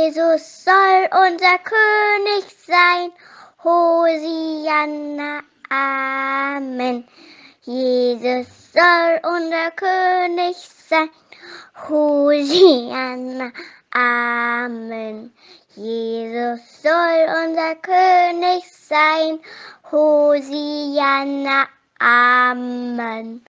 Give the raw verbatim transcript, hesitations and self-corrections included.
Jesus soll unser König sein. Hosianna, Amen. Jesus soll unser König sein. Hosianna, Amen. Jesus soll unser König sein. Hosianna, Amen.